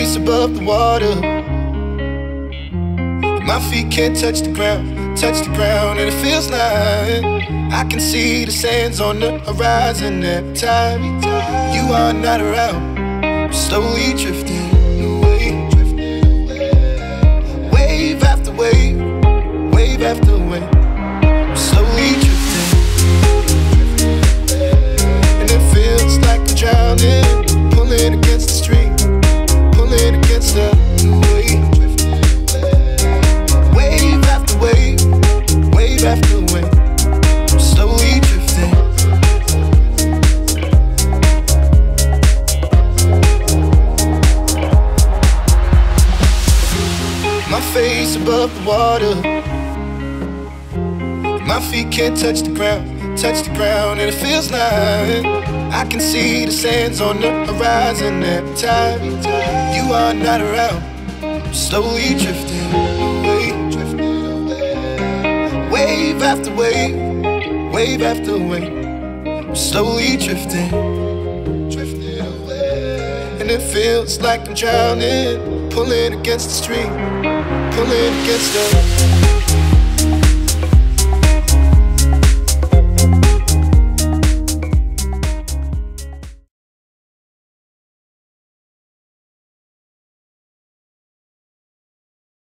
face above the water. My feet can't touch the ground, and it feels like I can see the sands on the horizon every time you are not around. I'm slowly drifting away, wave after wave, wave after wave. I'm slowly drifting, and it feels like I'm drowning, pulling against the stream, pulling against the wave. Wave after wave, wave after wave. I'm slowly drifting. My face above the water. My feet can't touch the ground, and it feels like I can see the sands on the horizon every time you are not around. I'm slowly drifting away, wave after wave, wave after wave. I'm slowly drifting, and it feels like I'm drowning, pulling against the stream, pulling against the